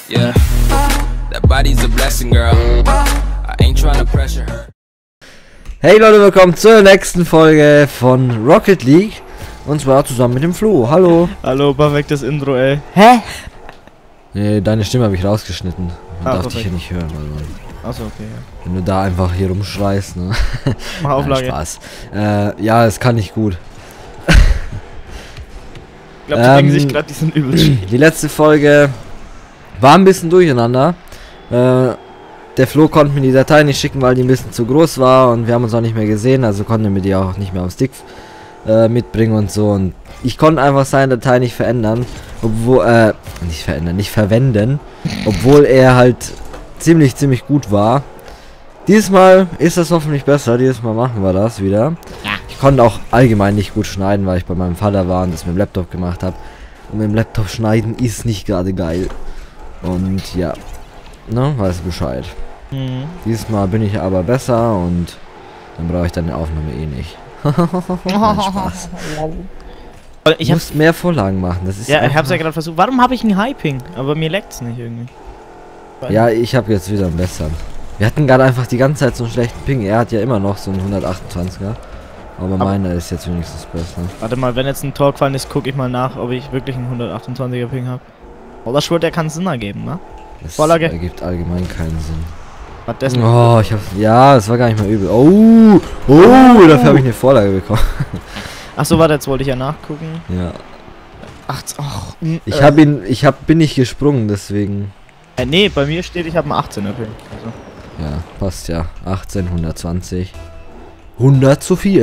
Yeah, that body's a blessing, girl. I ain't trying to pressure her. Hey Leute, willkommen zur nächsten Folge von Rocket League. Und zwar zusammen mit dem Flo. Hallo. Hallo, perfektes Intro, ey. Hä? Nee, deine Stimme habe ich rausgeschnitten. Man darf dich perfekt. hier nicht hören. Also, Achso, okay, ja. wenn du da einfach hier rumschreist, ne? Mach Auflage. Nein, Spaß. Ja, das kann ich gut. Ich glaube, die denken sich gerade, die sind übel. Die letzte Folge war ein bisschen durcheinander. Der Flo konnte mir die Datei nicht schicken, weil die ein bisschen zu groß war und wir haben uns auch nicht mehr gesehen, also konnte mir die auch nicht mehr am Stick mitbringen und so. Und ich konnte einfach seine Datei nicht verändern, obwohl, nicht verwenden, obwohl er halt ziemlich gut war. Dieses Mal ist das hoffentlich besser, dieses Mal machen wir das wieder. Ja. Ich konnte auch allgemein nicht gut schneiden, weil ich bei meinem Vater war und das mit dem Laptop gemacht habe. Und mit dem Laptop schneiden ist nicht gerade geil. Und ja, ne, weiß Bescheid. Mhm. Dieses Mal bin ich aber besser und dann brauche ich deine Aufnahme eh nicht. Nein, Spaß. Ich Du musst mehr Vorlagen machen, das ist ja, ich einfach- hab's ja gerade versucht. Warum habe ich ein Hyping? Aber mir leckt's nicht irgendwie. Ja, ich habe jetzt wieder einen besseren. Wir hatten gerade einfach die ganze Zeit so einen schlechten Ping. Er hat ja immer noch so einen 128er. Aber meiner ist jetzt wenigstens besser. Warte mal, wenn jetzt ein Tor gefallen ist, gucke ich mal nach, ob ich wirklich einen 128er Ping habe. Oder schwört, der kann Sinn ergeben, ne? Das Vorlage. ergibt allgemein keinen Sinn. Was dessen? Oh, ich hab. Ja, das war gar nicht mal übel. Oh, dafür habe ich eine Vorlage bekommen. Achso, warte, jetzt wollte ich ja nachgucken. Ja. Ach, Bin nicht gesprungen, deswegen. nee, bei mir steht, ich habe einen 18er Ping. Also. Ja, passt ja. 18, 120. 100 zu viel.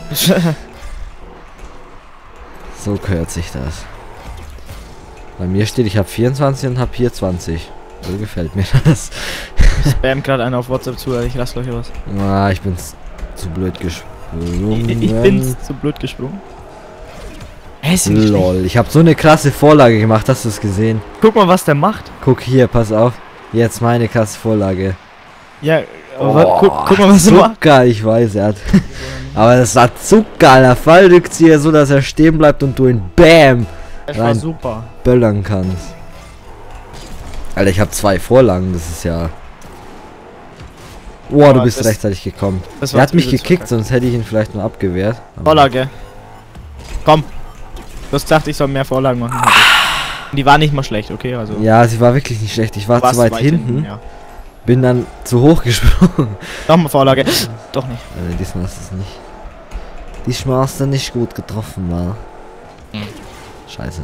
So gehört sich das. Bei mir steht, ich habe 24 und habe hier 20. So gefällt mir das. Spam gerade einer auf WhatsApp zu, ich lasse gleich was. Ah, ich bin's zu blöd gesprungen. Ich bin's zu blöd gesprungen. Ist nicht schlecht. Lol, ich habe so eine krasse Vorlage gemacht, hast du es gesehen? Guck mal, was der macht. Guck hier, pass auf. Jetzt meine krasse Vorlage. Ja, aber guck mal, was er macht. Zucker, ich weiß, er hat. Aber das war Zucker, der Fallrückzieher, so dass er stehen bleibt und du ihn BAM Das war rein super. böllern kannst. Alter, ich habe 2 Vorlagen, das ist ja. Oh, du bist rechtzeitig gekommen. Er hat mich gekickt, sonst hätte ich ihn vielleicht nur abgewehrt. Aber Vorlage. Komm. Du hast gesagt, ich soll mehr Vorlagen machen. Und die war nicht mal schlecht, okay? Also ja, sie war wirklich nicht schlecht. Ich war warst zu weit hinten, ja. bin dann zu hoch gesprungen. Nochmal Vorlage. Doch nicht. Diesmal ist es nicht. Diesmal hast du nicht gut getroffen, war. Scheiße.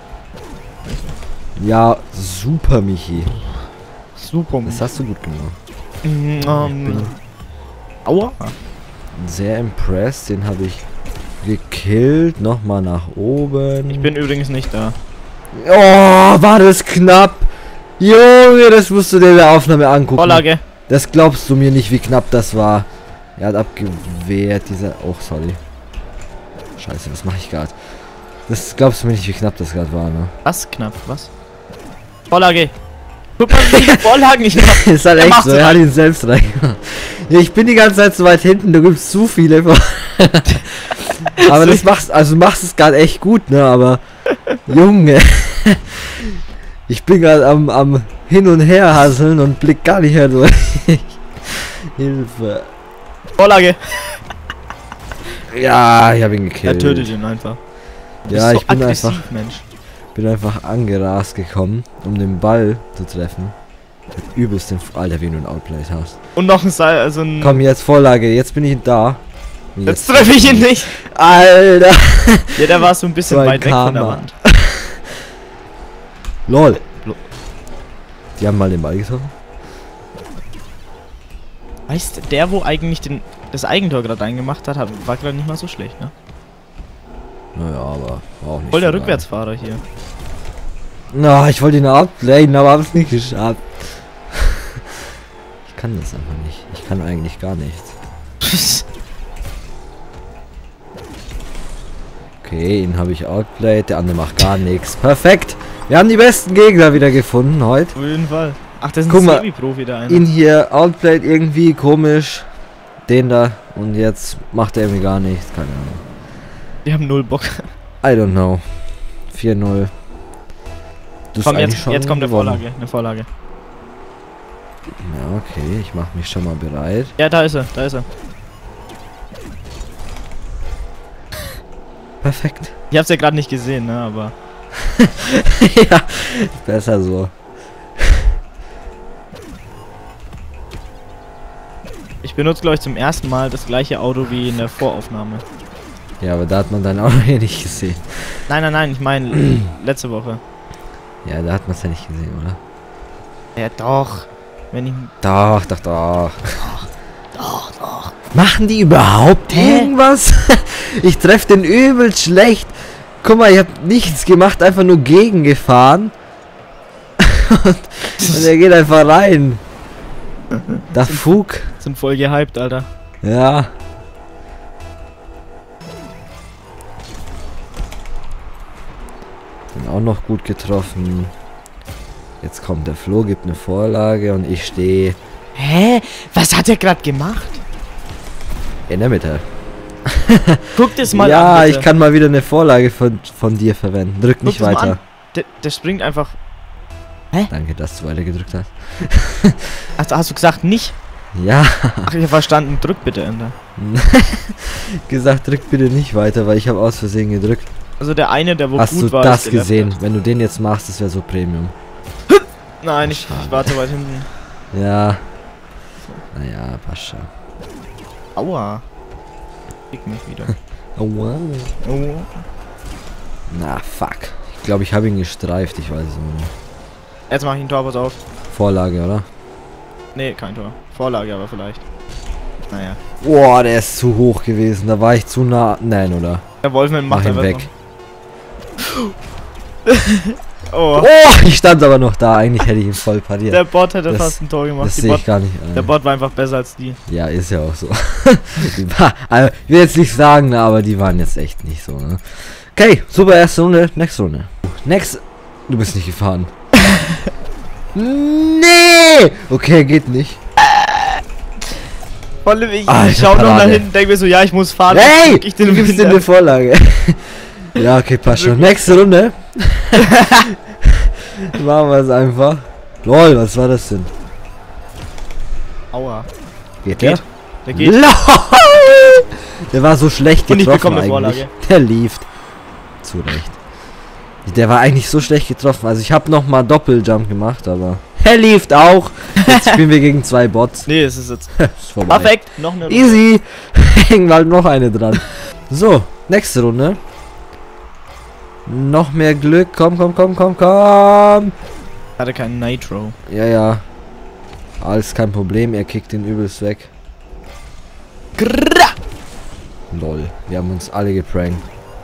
Ja, super, Michi. Super. Das hast du gut gemacht. bin Aua. Sehr impressed, den habe ich gekillt. Nochmal nach oben. Ich bin übrigens nicht da. Oh, war das knapp. Junge, das musst du dir in der Aufnahme angucken. Vorlage. Das glaubst du mir nicht, wie knapp das war. Er hat abgewehrt, dieser... Oh, sorry. Scheiße, was mache ich gerade? Das glaubst du mir nicht, wie knapp das gerade war, ne? Was? Knapp. Was? Vorlage. Guck mal, wie viele Vorlagen ich hab. Ist halt Er echt macht's so, er hat ihn selbst reingemacht. Ja, ich bin die ganze Zeit so weit hinten, du gibst zu viele. Aber das machst, also machst es gerade echt gut, ne? Aber Junge, ich bin gerade am Hin und Her hasseln und blick gar nicht mehr durch. Hilfe. Vorlage. Ja, ich habe ihn Er gekillt. tötet ihn einfach. Du Ja, bist so ich bin aggressiv, einfach, Mensch. angerast gekommen, um den Ball zu treffen. Ich hab übelst den... Alter, wie du einen Outplayed hast. Und noch ein Seil, also ein... Komm, jetzt Vorlage, jetzt bin ich da. Jetzt treffe ich ihn nicht. Alter! Ja, der war so ein bisschen So ein weit weg von der Karma. Wand. LOL! Die haben mal den Ball getroffen? Weißt du, der, wo eigentlich das Eigentor gerade eingemacht hat, war gerade nicht mal so schlecht, ne? Naja, aber war auch nicht Voll der so Rückwärtsfahrer hier. geil. Na, ich wollte ihn outplayen, aber hab's nicht geschafft. Ich kann das einfach nicht. Ich kann eigentlich gar nichts. Okay, ihn habe ich outplayed, der andere macht gar nichts. Perfekt! Wir haben die besten Gegner wieder gefunden heute. Auf jeden Fall. Ach, das ist Guck ein mal, Semi-Profi da einer. Ihn hier outplayed irgendwie komisch. Den da. Und jetzt macht er irgendwie gar nichts. Keine Ahnung. Die haben null Bock. I don't know. 4-0. Das Komm, ist eigentlich schon jetzt kommt gewonnen. eine Vorlage. Ja, okay, ich mache mich schon mal bereit. Ja, da ist er, da ist er. Perfekt. Ich hab's ja gerade nicht gesehen, ne, aber... Ja, besser so. Ich benutze, glaube ich, zum ersten Mal das gleiche Auto wie in der Voraufnahme. Ja, aber da hat man dein Auto hier nicht gesehen. Nein, ich meine letzte Woche. Ja, da hat man es ja nicht gesehen, oder? Ja, doch. Wenn ich... Doch. Doch. Machen die überhaupt irgendwas? Ich treffe den übel schlecht. Guck mal, ich hab nichts gemacht, einfach nur gegengefahren. und er geht einfach rein. Der Fug. Sind voll gehypt, Alter. Ja. Bin auch noch gut getroffen. Jetzt kommt der Flo, gibt eine Vorlage und ich stehe Hä? Was hat er gerade gemacht? in der Mitte. Guck das mal an, Ja, bitte. ich kann mal wieder eine Vorlage von dir verwenden. Drück Guck nicht das mal weiter. an. Der springt einfach... Danke, dass du weiter gedrückt hast. Hast du gesagt nicht? Ja, Ach, ich hab verstanden. Drück bitte Enter. gesagt, drück bitte nicht weiter, weil ich habe aus Versehen gedrückt. Also der eine, der wo Hast gut du war, das ist geleftet. gesehen? Wenn du den jetzt machst, das wäre so Premium. Nein, ich war zu weit hinten. Ja. Naja, passt schon. Aua. Fick mich wieder. Oh wow. Oh. Na, fuck. Ich glaube, ich habe ihn gestreift, ich weiß es nicht. Jetzt mach ich ein Tor, pass auf. Vorlage, oder? Nee, kein Tor. Vorlage aber vielleicht. Naja. Boah, der ist zu hoch gewesen. Da war ich zu nah. Nein, oder? Der Wolfman Mach macht ihn einfach weg. Oh. Oh, ich stand aber noch da. Eigentlich hätte ich ihn voll pariert. Der Bot hätte Das- fast ein Tor gemacht. Das Die sehe Bot, ich gar nicht. der Bot war einfach besser als die. Ja, ist ja auch so. Also, ich will jetzt nicht sagen, ne, aber die waren jetzt echt nicht so, ne? Okay, super, erste Runde, nächste Runde. Next. Du bist nicht gefahren. Nee! Okay, geht nicht. Vor allem, ich Alter, schau noch nach Parade. hinten, denke mir so, ja, ich muss fahren. Hey! Ich Du gibst dir eine Vorlage. Ja, okay, passt schon. Nächste Runde. Machen wir es einfach. Lol, was war das denn? Aua. Geht Geht. der? Der geht. LOL! Der war so schlecht Und ich getroffen bekomme eine eigentlich. Vorlage. Der lief. Zu Recht. Der war eigentlich so schlecht getroffen. Also ich habe noch mal Doppeljump gemacht, aber er lief auch. Jetzt spielen wir gegen zwei Bots. Nee, es ist jetzt. Ist vorbei. Perfekt. Noch eine Runde. Easy. Hängen halt noch eine dran. So, nächste Runde. Noch mehr Glück. Komm. Hatte keinen Nitro. Ja. Alles kein Problem. Er kickt den übelst weg. Grrrra. Lol. Wir haben uns alle geprankt.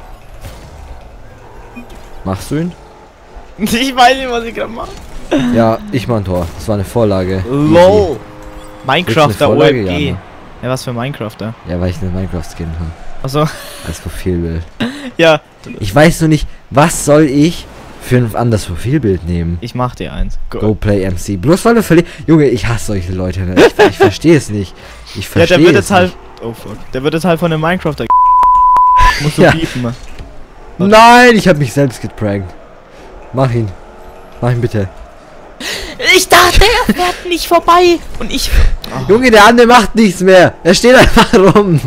Machst du ihn? Ich weiß nicht, was ich gerade mache. Ja, ich mach ein Tor. Das war eine Vorlage. LOL. Easy. Minecrafter Vorlage? OMG. Ja, Ja, was für Minecrafter? Ja, weil ich eine Minecraft-Skin habe. Achso. Als Profilbild. Ja, Ich weiß nur nicht, was soll ich für ein anderes Profilbild nehmen? ich mach dir eins. Go Play MC. Bloß weil du verlierst. Junge, ich hasse solche Leute. Ne? Ich verstehe es nicht. Ich Ja, verstehe der wird es jetzt halt. nicht. Oh fuck. Der wird jetzt halt von dem Minecrafter. Musst du Ja. piepen. Mann. Nein, ich habe mich selbst geprankt. Mach ihn. Mach ihn bitte. Ich dachte, er fährt nicht vorbei. Und ich. Junge, der andere macht nichts mehr. Er steht einfach rum.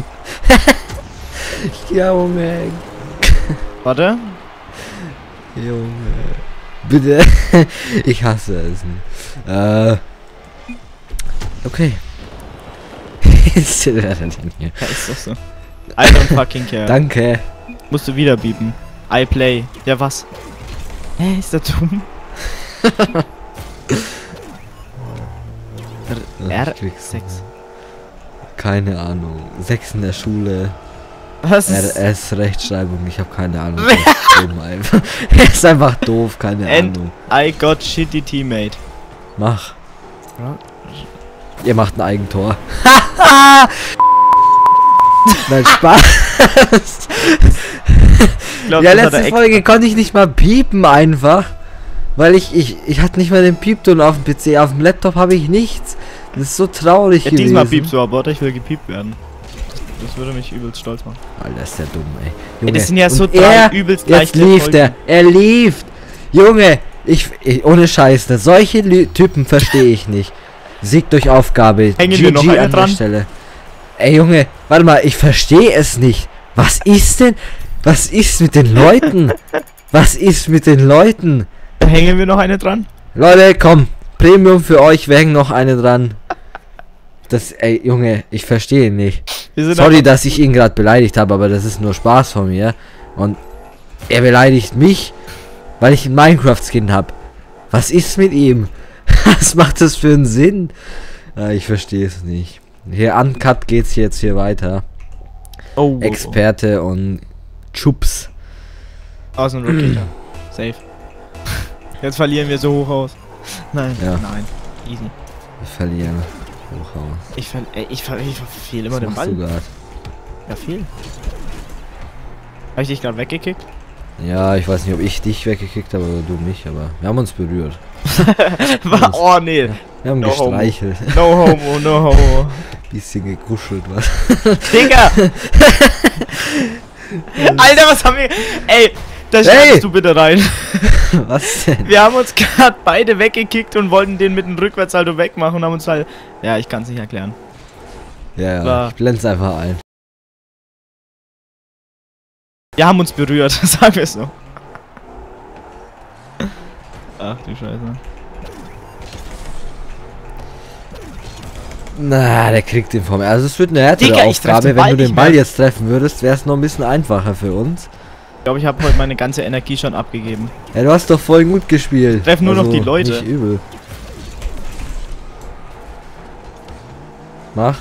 Junge. Warte. Junge. Bitte. Ich hasse es nicht. Okay. Ist der denn hier? Ja, ist doch so. I don't fucking care. Danke. Musst du wieder biepen. I play. Ja, was? Hä, ist der dumm? R6. Keine Ahnung. 6 in der Schule. Was ist? RS Rechtschreibung. Ich habe keine Ahnung. Er ist dumm einfach. Er ist einfach doof. Keine And Ahnung. I got shitty teammate. Mach. Ja. Ihr macht ein Eigentor. Nein, Spaß. Ich glaub, Ja, das hat er letzte Folge konnte ich nicht mal piepen einfach. Weil ich hatte nicht mal den Piepton auf dem PC. Auf dem Laptop habe ich nichts. Das ist so traurig Ja, gewesen. diesmal piepst du aber, ich will gepiept werden. Das würde mich übelst stolz machen. Alter, ist der dumm, ey. Ey, das sind ja und so er, drei übelst jetzt leichte lief Folgen. der. Er lief. Junge, Ohne Scheiß, ne? Solche Typen verstehe ich nicht. Sieg durch Aufgabe. Hängen wir noch eine an der dran? Stelle. Ey Junge, warte mal, ich verstehe es nicht. Was ist denn? Was ist mit den Leuten? Was ist mit den Leuten? Hängen wir noch eine dran? Leute, komm. Premium für euch, wir hängen noch eine dran. Ey Junge, ich verstehe ihn nicht. Sorry, dass ich ihn gerade beleidigt habe, aber das ist nur Spaß von mir. Und er beleidigt mich, weil ich einen Minecraft-Skin habe. Was ist mit ihm? Was macht das für einen Sinn? Ich verstehe es nicht. Hier uncut geht's jetzt hier weiter. Oh, Experte und Chups. Aus dem Rocket. Safe. Jetzt verlieren wir so hoch aus. Nein, Ja. nein. Easy. Wir verlieren. Hochhaus. Ich verfehle immer Was den machst du Ball. grad? Ja, viel. Hab ich dich gerade weggekickt? Ja, ich weiß nicht, ob ich dich weggekickt habe oder du mich, aber wir haben uns berührt. Oh, nee. Wir haben No homo. gestreichelt. No homo, no homo. Bisschen gekuschelt, was? Digga! Alter, was haben wir... Ey, da schreibst du bitte rein. Was denn? Wir haben uns gerade beide weggekickt und wollten den mit dem Rückwärtssalto wegmachen und haben uns halt... Ja, ich kann es nicht erklären. Ja, War- ich blend's einfach ein. Wir haben uns berührt, sagen wir es so. Ach du Scheiße. Na, der kriegt den vor mir. Also es wird eine härtere Digga, ich treff Aufgabe. den Wenn Ball du den nicht Ball mehr. jetzt treffen würdest, wäre es noch ein bisschen einfacher für uns. Ich glaube, ich habe heute meine ganze Energie schon abgegeben. Ja, du hast doch voll gut gespielt. Treff nur noch die Leute. Nicht übel. Mach.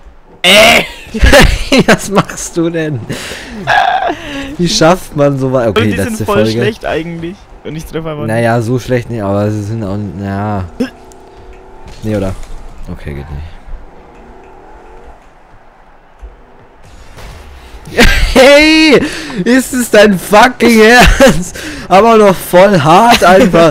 Was machst du denn? Wie schafft man so weit? Okay, Und die letzte sind voll Folge. schlecht eigentlich. Und ich treffe einfach... Naja, so schlecht nicht, aber sie sind auch. Ja. Nee, oder? Okay, geht nicht. Hey! Ist es dein fucking Ernst? Aber noch voll hart einfach.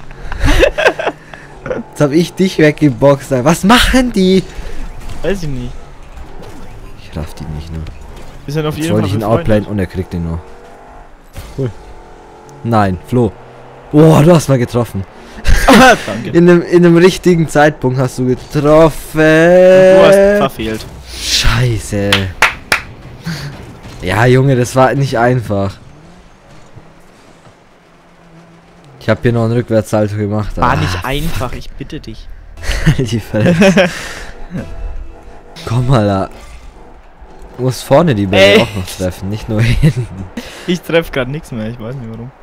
Jetzt hab ich dich weggeboxt. Was machen die? Weiß ich nicht. Ich raff die nicht nur. Wir sind auf Jetzt jeden wollte Fall ich ihn befreundet. outplayen und er kriegt ihn noch. Cool. Nein, Flo. Oh, du hast mal getroffen. Danke. In einem richtigen Zeitpunkt hast du getroffen. Du hast verfehlt. Scheiße. Ja, Junge, das war nicht einfach. Ich habe hier noch einen Rückwärtssalto gemacht. War aber- nicht einfach, ich bitte dich. Die Fresse. Komm mal da. Du musst vorne die Bälle Ey. auch noch treffen, nicht nur hinten. Ich treffe gerade nichts mehr, ich weiß nicht warum.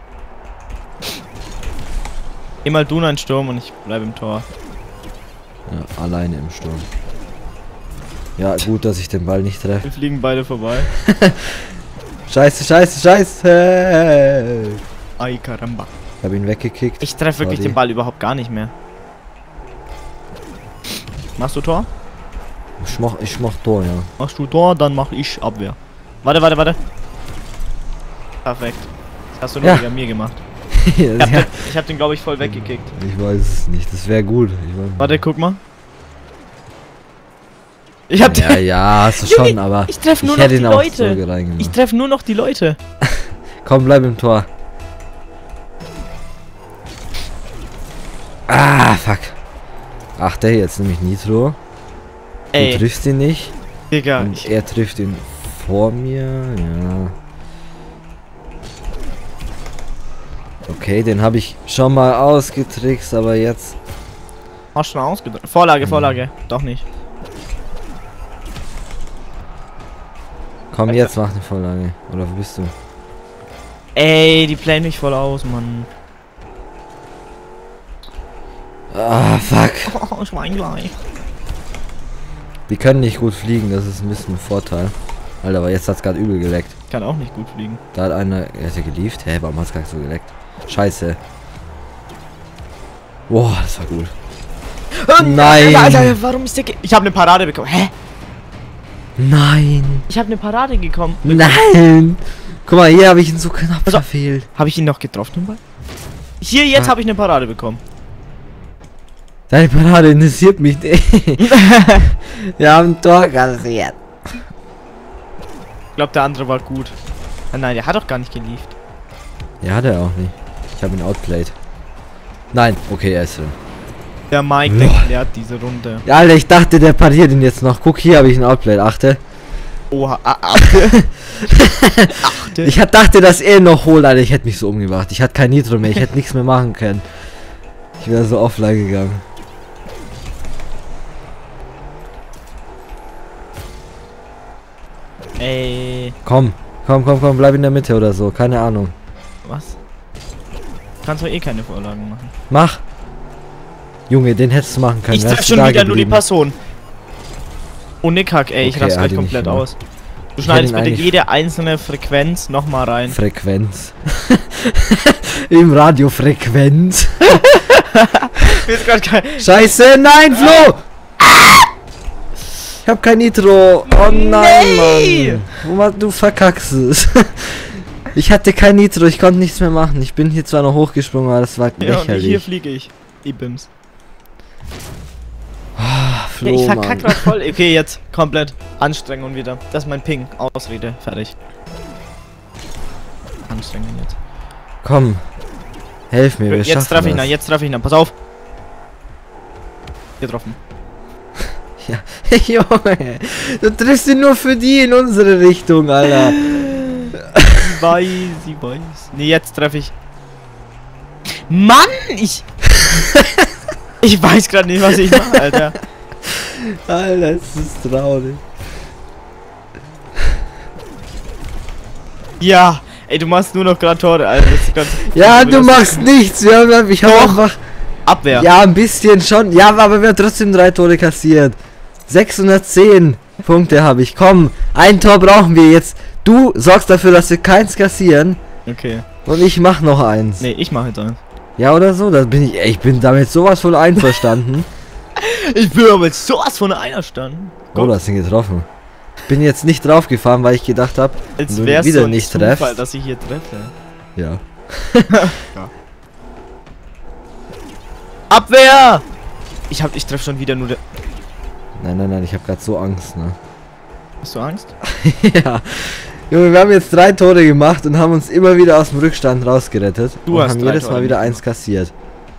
Geh mal du in einen Sturm und ich bleibe im Tor. Ja, alleine im Sturm. Ja, gut, dass ich den Ball nicht treffe. Wir fliegen beide vorbei. Scheiße, scheiße, scheiße. Ay caramba. Ich habe ihn weggekickt. Ich treffe wirklich Sorry. den Ball überhaupt gar nicht mehr. Machst du Tor? Ich mach Tor, ja. Machst du Tor, dann mach ich Abwehr. Warte, warte, warte. Perfekt. Das hast du nur Ja. wegen mir gemacht. Ja, Ich hab den glaube ich voll weggekickt. ich weiß es nicht, das wäre gut. Warte, guck mal. Ich hab Ja, ja, hast du Junge, schon, aber ich treffe nur ich noch hätte die ihn auch Leute. so reingemacht. Ich treffe nur noch die Leute. Komm, bleib im Tor. Ah, fuck. Ach, der hier jetzt nämlich Nitro. Du Ey, triffst ihn nicht. Digga. Und er trifft ihn vor mir. Ja. Okay, den habe ich schon mal ausgetrickst, aber jetzt. Hast schon ausgedrückt. Vorlage, Vorlage. Doch nicht. Komm, jetzt mach eine Vorlage. Oder wo bist du? Ey, die playen mich voll aus, Mann. Ah, fuck. Oh, Schwein gleich. Die können nicht gut fliegen, das ist ein bisschen ein Vorteil. Alter, aber jetzt hat's gerade übel geleckt. Ich kann auch nicht gut fliegen. Da hat einer. Er hat ja gelieft. Hä, warum hat's gerade so geleckt? Scheiße. Boah, das war gut. Nein. Alter, warum ist der... Ich habe eine Parade bekommen. Hä? Nein. Ich habe eine Parade bekommen. Nein. Guck mal, hier habe ich ihn so knapp Pass auf. verfehlt. Habe ich ihn noch getroffen, den Ball? Hier, jetzt Ah. habe ich eine Parade bekommen. Deine Parade interessiert mich nicht. Wir haben ein Tor kassiert. Ich glaube, der andere war gut. Nein, der hat doch gar nicht gelieft. Ja, hat er auch nicht. Ich habe ihn outplayed. Nein, okay, er ist drin. Der Mike, der klärt diese Runde. Ja, Alter, ich dachte, der pariert ihn jetzt noch. Guck, hier habe ich einen Outplay, achte. Oha, achte. Achte. Ich dachte, dass er ihn noch holt, Alter. Ich hätte mich so umgebracht. Ich hatte kein Nitro mehr. Ich hätte nichts mehr machen können. Ich wäre so offline gegangen. Ey. Komm, bleib in der Mitte oder so. Keine Ahnung. Was? Kannst doch eh keine Vorlagen machen. Mach. Junge, den hättest du machen können. Ich Wärst treff du schon da wieder nur die geblieben. Person. Ohne Kack, ey, ich Okay, raste halt gleich ihn nicht komplett mehr. aus. Du Ich schneidest hätte ihn bitte eigentlich- jede einzelne Frequenz nochmal rein. Frequenz. Im Radio Frequenz. Mir ist grad kein... Scheiße, nein, Flo! Ich hab kein Nitro. Oh nein, Nee! Mann. Du verkackst es. Ich hatte kein Nitro, ich konnte nichts mehr machen. Ich bin hier zwar noch hochgesprungen, aber das war Ja, und hier lächerlich. fliege ich. Ibims. Flo, Ja, ich verkack Mann. grad voll. Okay, jetzt komplett Anstrengung wieder. Das ist mein Ping. Ausrede. Fertig. Anstrengung jetzt. Komm. Helf mir, wir Jetzt schaffen treffe ich ihn, das. jetzt treffe ich ihn. Pass auf. Getroffen. Ja. Junge, du triffst ihn nur für die in unsere Richtung, Alter. Sie weiß. Nee, jetzt treffe ich. Mann, ich... ich weiß gerade nicht, was ich mache, Alter. Alter, es ist traurig. Ja. Ey, du machst nur noch gerade Tore, Alter. Das ist ganz Ja, du machst nichts. Ich hab Doch. einfach... Abwehr. Ja, ein bisschen schon. Ja, aber wir haben trotzdem 3 Tore kassiert. 610 Punkte habe ich. Komm, ein Tor brauchen wir jetzt. Du sorgst dafür, dass wir keins kassieren. Okay. Und ich mach noch eins. Nee, ich mache jetzt eins. Ja, oder so? Da bin ich. Ey, ich bin damit sowas von einverstanden. Ich bin aber jetzt sowas von einer standen. Oh, du hast ihn getroffen. Bin jetzt nicht draufgefahren, weil ich gedacht habe, Als du wär's wieder so ein nicht Zufall, treffst. dass ich hier treffe. Ja. Abwehr! Ich treffe schon wieder nur der... Nein, ich habe gerade so Angst, ne? Hast du Angst? Ja. Junge, wir haben jetzt 3 Tore gemacht und haben uns immer wieder aus dem Rückstand rausgerettet. Du und hast haben 3 jedes Tore Mal wieder gemacht. eins kassiert.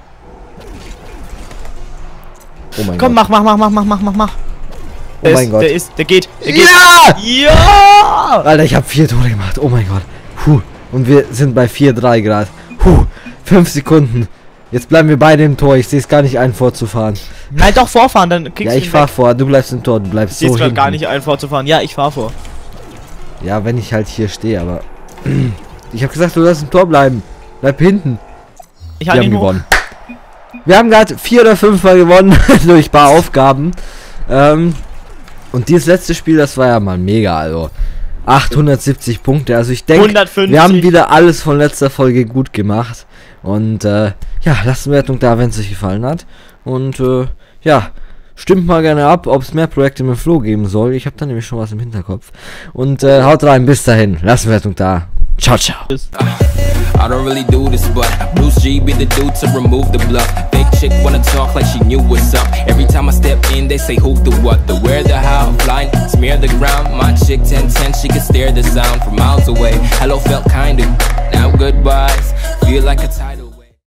Oh mein Komm, Gott. mach. Oh mein Gott. Der geht. Ja! Ja! Alter, ich habe 4 Tore gemacht. Oh mein Gott. Puh. Und wir sind bei 4-3 Grad. 5 Sekunden. Jetzt bleiben wir beide im Tor. Ich sehe es gar nicht ein, vorzufahren. Nein, doch, vorfahren, dann kriegst Ja, du ich ihn fahr weg. vor. Du bleibst im Tor. Du bleibst Ich sehe so es gerade hinten. gar nicht ein, vorzufahren. Ja, ich fahr vor. Ja, wenn ich halt hier stehe, aber... Ich habe gesagt, du sollst im Tor bleiben. Bleib hinten. Ich Wir halte haben ihn hoch. gewonnen. Wir haben gerade 4 oder 5 Mal gewonnen durch ein paar Aufgaben. Und dieses letzte Spiel, das war ja mal mega, also 870 Punkte. Also ich denke, 150. wir haben wieder alles von letzter Folge gut gemacht. Und ja, lasst eine Wertung da, wenn es euch gefallen hat. Und ja, stimmt mal gerne ab, ob es mehr Projekte mit Flo geben soll. Ich habe da nämlich schon was im Hinterkopf. Und haut rein, bis dahin. Lasst eine Wertung da. Ciao, ciao. I don't really do this, but Bruce G be the dude to remove the bluff. Fake chick wanna talk like she knew what's up. Every time I step in, they say who, the what, the where, the how. Blind, smear the ground. My chick 10-10, she can stare the sound from miles away. Hello felt kinda, now goodbyes. Feel like a tide.